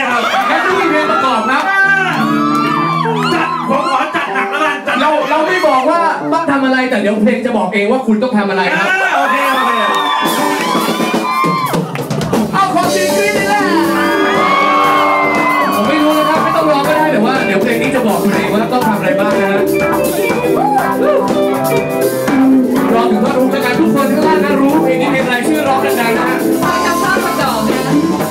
ครับงั้นต้องมีเพลงประกอบครับผมขอจัดหนักแล้วกันเราไม่บอกว่าต้องทำอะไรแต่เดี๋ยวเพลงจะบอกเองว่าคุณต้องทำอะไรครับโอเคเอาความจริงขึ้นนี่แหละผมไม่รู้นะครับไม่ต้องรอก็ได้แต่ว่าเดี๋ยวเพลงนี้จะบอกคุณเองว่าต้องทำอะไรบ้างนะฮะรอถึงท่อนฮุกแล้วกันทุกคนข้างล่างนะรู้เพลงนี้เพลงอะไรชื่อร้องดังๆนะฮะจำท่าประกอบนะ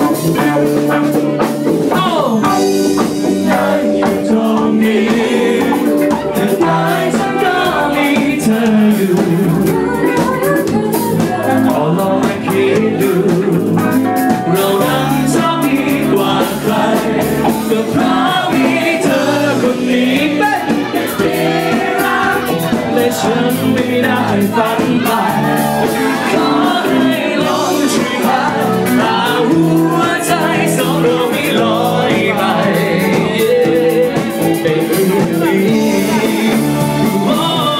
โอ้ได้อยู่ตรงนี้แต่กายฉันก็มีเธออยู่ขอลองมาคิดดูเรานั้นชอบดีกว่าใครก็เพราะมีเธอคนนี้เป็นที่รักและฉันไม่ได้ฝันไปขอให้ลองช่วยพาหัวใจสองเราไม่ลอยไปเป็นเรื่องนี้โอ้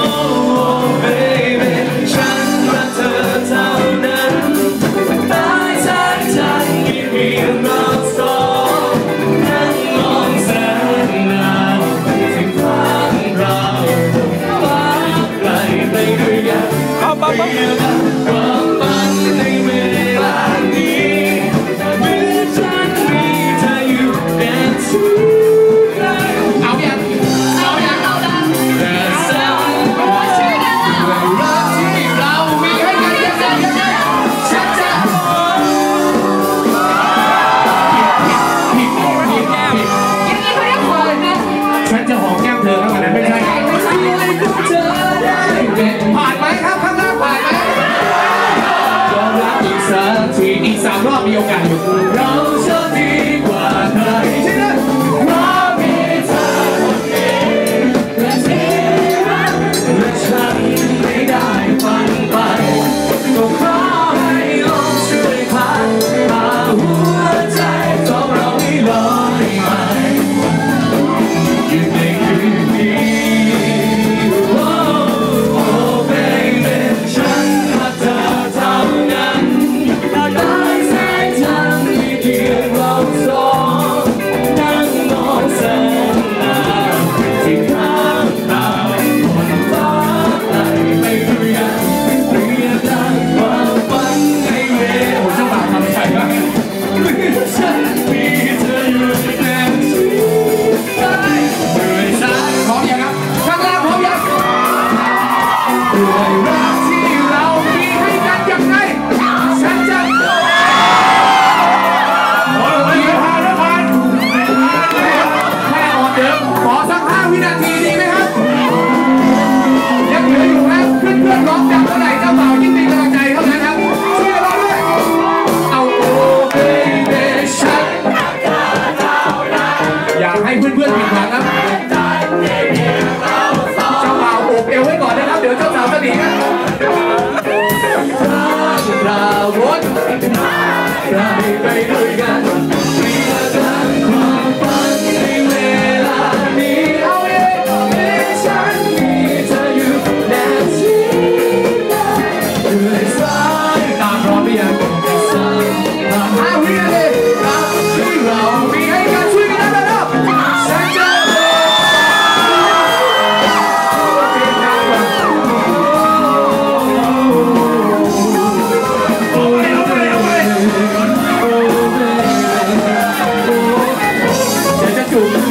baby ฉันรักเธอเท่านั้นตายใจใจเพียงเราสองนั่งมองแสงนานถึงฟ้าเราฟ้าไกลไปด้วยกันเพียงความฝันในเวลานี้เหมือนฉันมีเธออยู่แน่ทุกครั้งเอาอย่างแต่สักวันรักที่เรามีให้กันยังไงฉันจะฉันจะหอมแก้มเธอครับวันนั้นไม่ใช่ผ่านไหมครับข้างล่างผ่านไหมยอมรับอีกสักทีอีก3 รอบมีโอกาสอยู่เราโชคดีกว่าใครที่นั่นเพราะมีเธอคนเดียวและที่รักและฉันไม่ได้ฝันไปก็ขอให้ลองช่วยพาหัวใจของเราให้ลอยไปอยู่ในคืนนี้โอ้โอ้ baby ฉันรักเธอเท่านั้นได้แสงจันทร์ที่เพียงเราสองนั่งมองแสงนาที่ข้างเราบนฟ้าไกลไปด้วยกันเรียกได้ความฝันในเวลาเจ้าบ่าวทำใจบ้างฉันมีเธออยู่แน่ที่ใกล้ด้วยสายพร้อมยังครับข้างล่างพร้อมยังด้วยรักที่เรามีให้กันยังไงฉันจะขอดนตรีผ่านแล้วผ่านแค่ออกเดิมขอสัก5 วินาทีดีไหมครับยังเหลืออยู่นะเพื่อนร้องดังเท่าไหร่เจ้าบ่าวยิ่งมีกำลังใจเท่านั้นครับช่วยร้องด้วยเอาโอ้ baby ฉันอยากให้เพื่อนๆผิดหวังครับเจ้าบ่าวโอบเอวไว้ก่อนนะครับเดี๋ยวเจ้าสาวจะหนีนะเราวนได้ไปด้วยกันเรียกกันความฝันในเวลานี้เอาเองฉันมีเธออยู่แน่ที่ด้วยสายตาพร้อมหรือยัง5 วินาทีรักที่เรามีให้กันช่วยกันนะครับฉันจะจูบ